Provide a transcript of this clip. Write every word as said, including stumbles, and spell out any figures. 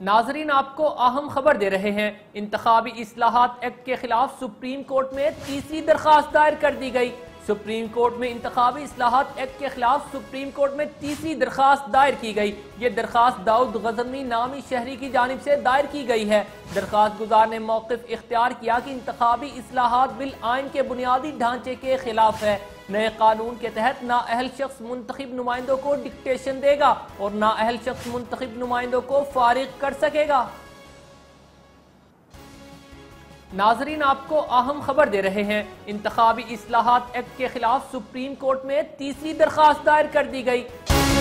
नाजरीन, आपको अहम खबर दे रहे हैं। इंतखाबी इस्लाहात एक्ट के खिलाफ सुप्रीम कोर्ट में तीसरी दरखास्त दायर कर दी गई। सुप्रीम कोर्ट में इंतखाबी इस्लाहात एक्ट के खिलाफ सुप्रीम कोर्ट में तीसरी दरखास्त दायर की गई। ये दरखास्त दाऊद गजनवी नामी शहरी की जानिब से दायर की गई है। दरखास्त गुजार ने मौक़िफ़ इख्तियार किया कि इंतखाबी इस्लाहात बिल आइन के बुनियादी ढांचे के खिलाफ है। नए कानून के तहत नाअहल शख्स मुंतखब नुमाइंदों को डिक्टेशन देगा और नाअहल शख्स मुंतखब नुमाइंदों को फारिग कर सकेगा। नाजरीन, आपको अहम खबर दे रहे हैं। इंतखाबी इस्लाहात एक्ट के खिलाफ सुप्रीम कोर्ट में तीसरी दरखास्त दायर कर दी गई।